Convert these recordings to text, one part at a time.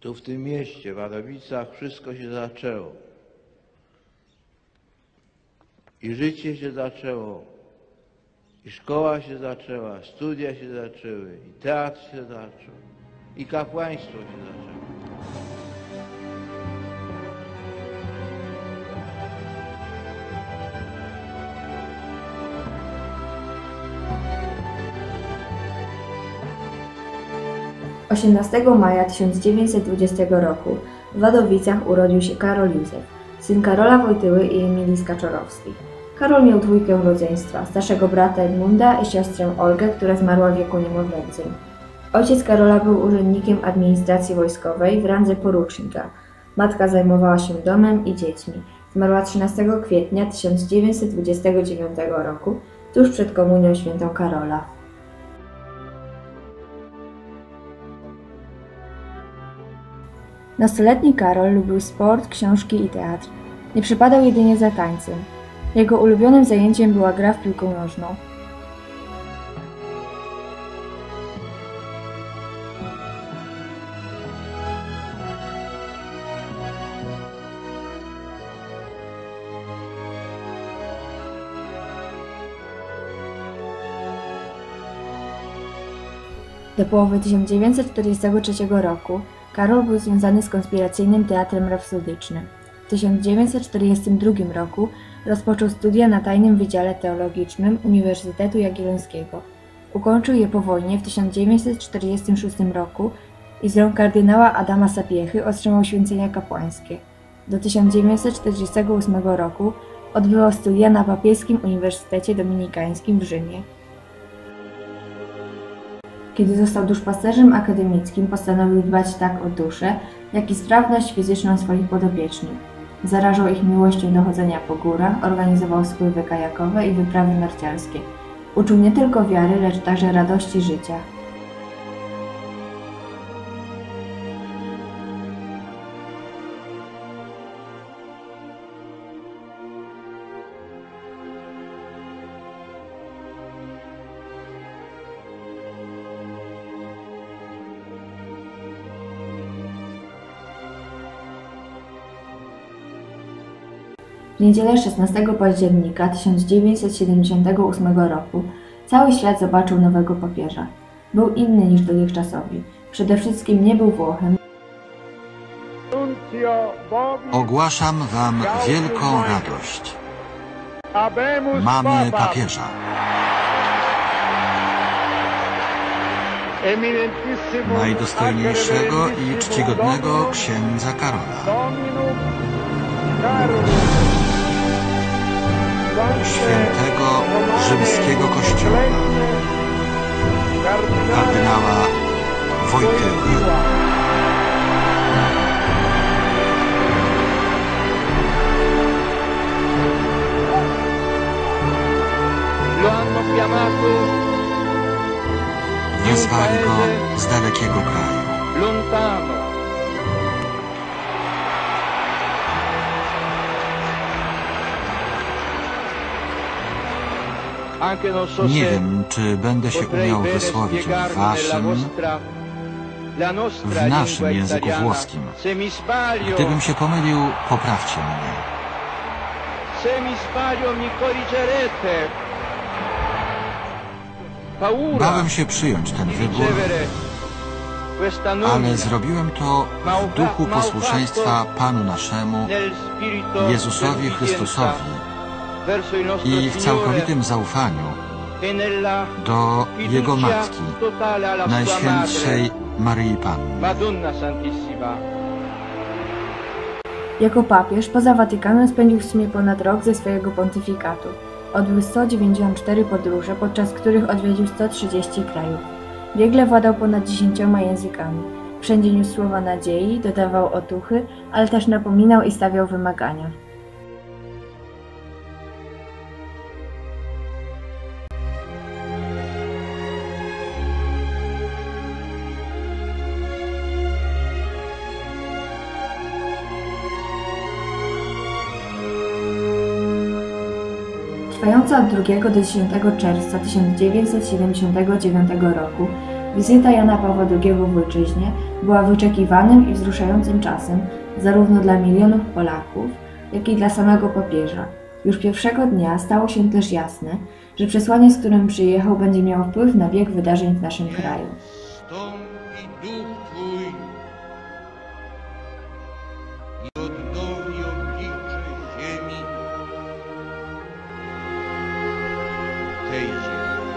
Tu w tym mieście, w Wadowicach, wszystko się zaczęło. I życie się zaczęło, i szkoła się zaczęła, studia się zaczęły, i teatr się zaczął, i kapłaństwo się zaczęło. Osiemnastego maja 1920 roku w Wadowicach urodził się Karol Józef, syn Karola Wojtyły i Emilii Skaczorowskich. Karol miał dwójkę rodzeństwa, starszego brata Edmunda i siostrę Olgę, która zmarła w wieku niemowlęcym. Ojciec Karola był urzędnikiem administracji wojskowej w randze porucznika. Matka zajmowała się domem i dziećmi. Zmarła 13 kwietnia 1929 roku, tuż przed komunią świętą Karola. Nastoletni Karol lubił sport, książki i teatr. Nie przepadał jedynie za tańcem. Jego ulubionym zajęciem była gra w piłkę nożną. Do połowy 1943 roku Karol był związany z konspiracyjnym teatrem rapsodycznym. W 1942 roku rozpoczął studia na Tajnym Wydziale Teologicznym Uniwersytetu Jagiellońskiego. Ukończył je po wojnie w 1946 roku i z rąk kardynała Adama Sapiechy otrzymał święcenia kapłańskie. Do 1948 roku odbywał studia na Papieskim Uniwersytecie Dominikańskim w Rzymie. Kiedy został duszpasterzem akademickim, postanowił dbać tak o duszę, jak i sprawność fizyczną swoich podopiecznych. Zarażał ich miłością do chodzenia po górach, organizował spływy kajakowe i wyprawy narciarskie. Uczył nie tylko wiary, lecz także radości życia. W niedzielę 16 października 1978 roku cały świat zobaczył nowego papieża. Był inny niż dotychczasowi. Przede wszystkim nie był Włochem. Ogłaszam wam wielką radość. Mamy papieża. Najdostojniejszego i czcigodnego księdza Karola. Świętego rzymskiego kościoła, kardynała Wojtyły. Wezwali go z dalekiego kraju. Nie wiem, czy będę się umiał wysłowić w waszym, w naszym języku włoskim. Gdybym się pomylił, poprawcie mnie. Bałem się przyjąć ten wybór, ale zrobiłem to w duchu posłuszeństwa Panu naszemu, Jezusowi Chrystusowi, i w całkowitym zaufaniu do Jego Matki, Najświętszej Maryi Panny. Jako papież poza Watykanem spędził w sumie ponad rok ze swojego pontyfikatu. Odbył 194 podróże, podczas których odwiedził 130 krajów. Biegle władał ponad 10 językami. Wszędzie niósł słowa nadziei, dodawał otuchy, ale też napominał i stawiał wymagania. Trwająca od 2 do 10 czerwca 1979 roku wizyta Jana Pawła II w ojczyźnie była wyczekiwanym i wzruszającym czasem zarówno dla milionów Polaków, jak i dla samego papieża. Już pierwszego dnia stało się też jasne, że przesłanie, z którym przyjechał, będzie miało wpływ na bieg wydarzeń w naszym kraju. Stąpi duch Twój i odnowi oblicze ziemi tej ziemi.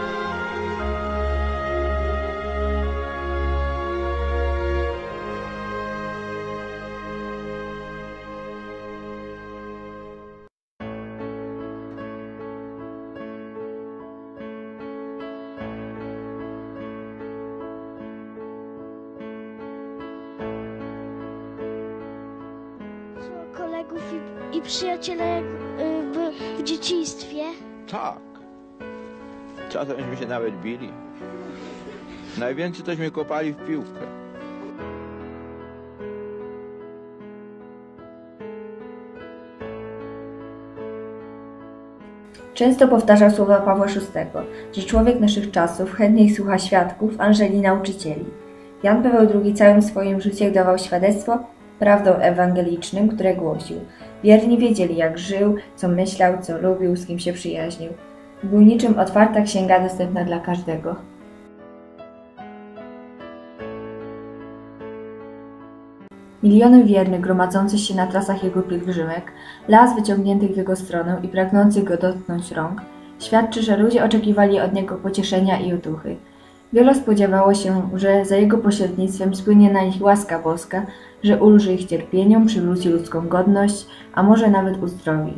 Kolegów i przyjaciele w dzieciństwie. Tak. Czasem się nawet bili. Najwięcej tośmy kopali w piłkę. Często powtarzał słowa Pawła VI, że człowiek naszych czasów chętniej słucha świadków aniżeli nauczycieli. Jan Paweł II całym swoim życiem dawał świadectwo prawdą ewangelicznym, które głosił. Wierni wiedzieli, jak żył, co myślał, co lubił, z kim się przyjaźnił. Był niczym otwarta księga dostępna dla każdego. Miliony wiernych gromadzących się na trasach jego pielgrzymek, las wyciągniętych w jego stronę i pragnących go dotknąć rąk, świadczy, że ludzie oczekiwali od niego pocieszenia i otuchy. Wielu spodziewało się, że za jego pośrednictwem spłynie na nich łaska boska, że ulży ich cierpieniom, przywróci ludzką godność, a może nawet uzdrowi.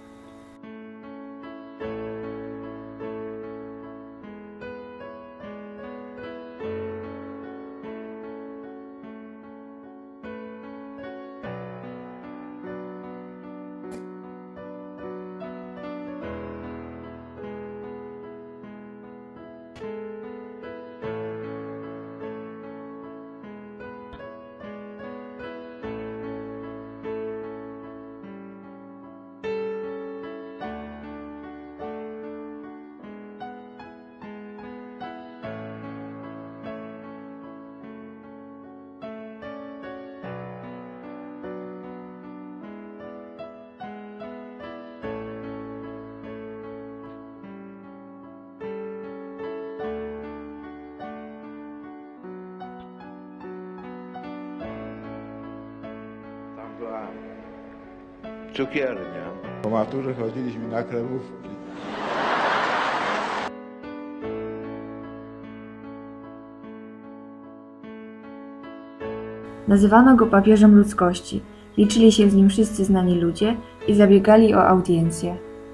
Była cukiernia. Po maturze chodziliśmy na kremówki. Nazywano go papieżem ludzkości, liczyli się z nim wszyscy znani ludzie i zabiegali o audiencję.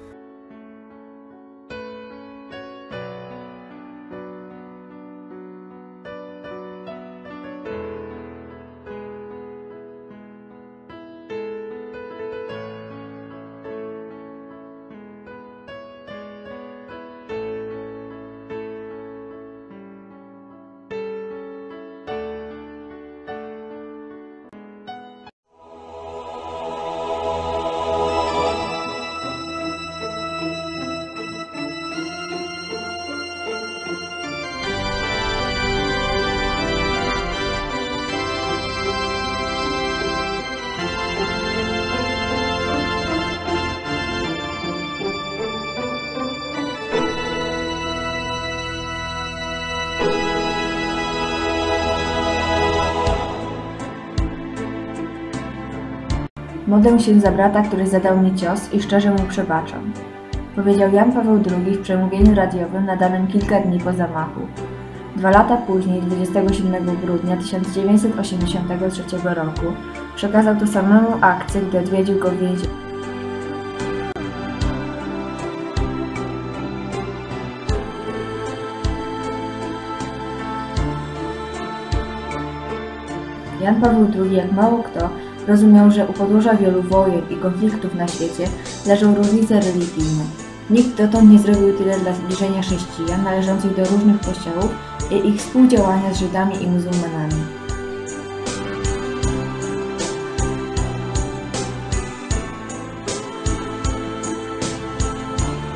Modlę się za brata, który zadał mi cios i szczerze mu przebaczam, powiedział Jan Paweł II w przemówieniu radiowym nadanym kilka dni po zamachu. 2 lata później, 27 grudnia 1983 roku, przekazał to samemu akcie, gdy odwiedził go w więzieniu. Jan Paweł II, jak mało kto, rozumiał, że u podłoża wielu wojen i konfliktów na świecie leżą różnice religijne. Nikt dotąd nie zrobił tyle dla zbliżenia chrześcijan należących do różnych kościołów i ich współdziałania z Żydami i muzułmanami.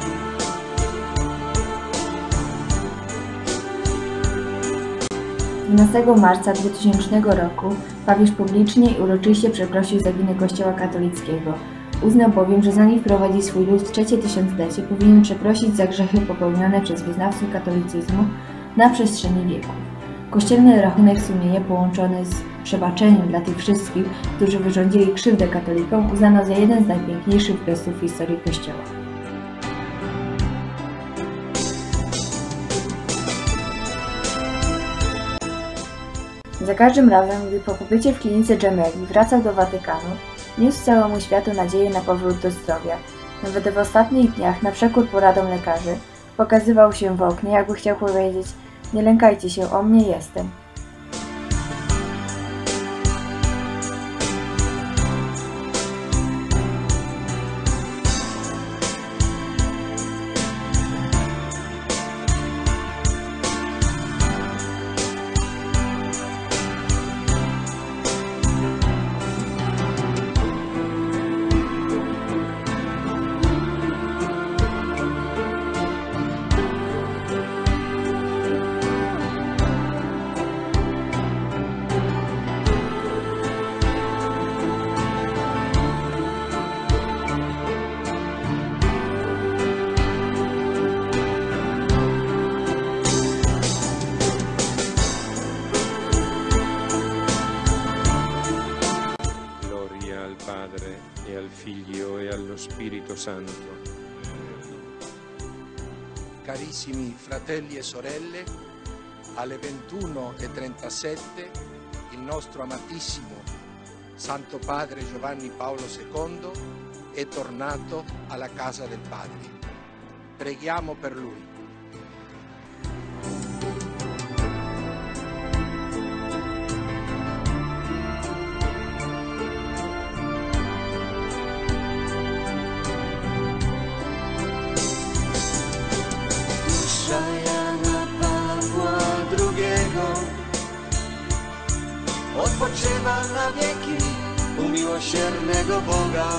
W 18 marca 2000 roku papież publicznie i uroczyście przeprosił za winę Kościoła katolickiego. Uznał bowiem, że zanim wprowadzi swój lud w trzecie tysiąclecie, powinien przeprosić za grzechy popełnione przez wyznawców katolicyzmu na przestrzeni wieków. Kościelny rachunek sumienia połączony z przebaczeniem dla tych wszystkich, którzy wyrządzili krzywdę katolikom, uznano za jeden z najpiękniejszych gestów w historii Kościoła. Za każdym razem, gdy po pobycie w klinice Gemelli wracał do Watykanu, niósł całemu światu nadzieję na powrót do zdrowia. Nawet w ostatnich dniach, na przekór poradom lekarzy, pokazywał się w oknie, jakby chciał powiedzieć: nie lękajcie się, o mnie jestem. Padre, e al Figlio, e allo Spirito Santo. Carissimi fratelli e sorelle, alle 21:37 il nostro amatissimo Santo Padre Giovanni Paolo II è tornato alla casa del Padre. Preghiamo per lui. Jana Pawła II odpoczywa na wieki u miłosiernego Boga,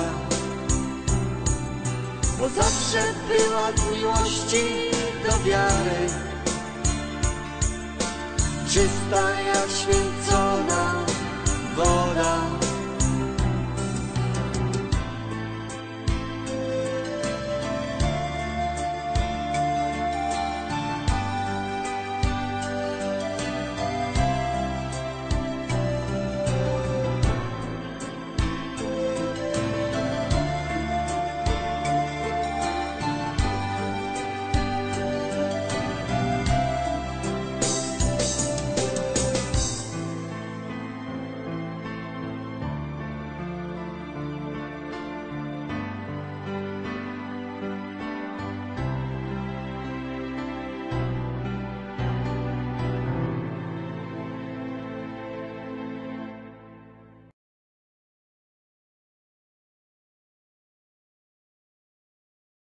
bo zawsze była z miłości do wiary, czysta jak święcona